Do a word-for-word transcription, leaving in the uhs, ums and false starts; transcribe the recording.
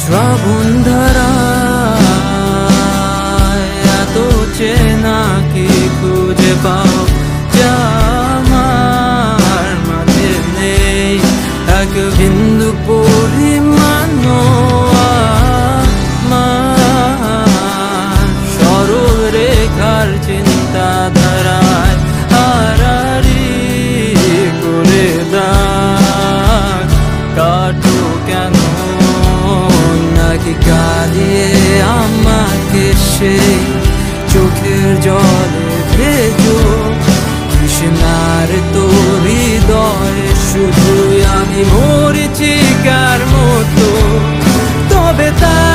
শ্রাবণ ধারায় এত চেনা কি খুঁজে পাও যা আমার মাঝে নেই এক বিন্দু পরিমাণ আমার সরল রেখার চিন্তাধারায় হারারি করে দাগ কাটো কেন নাকি কাঁদিয়ে আমাকে সেই চোখের জলে ভেজো কৃষ্ণার তো হৃদয়ে শুধু আমি মরিচিকার মতো তবে তা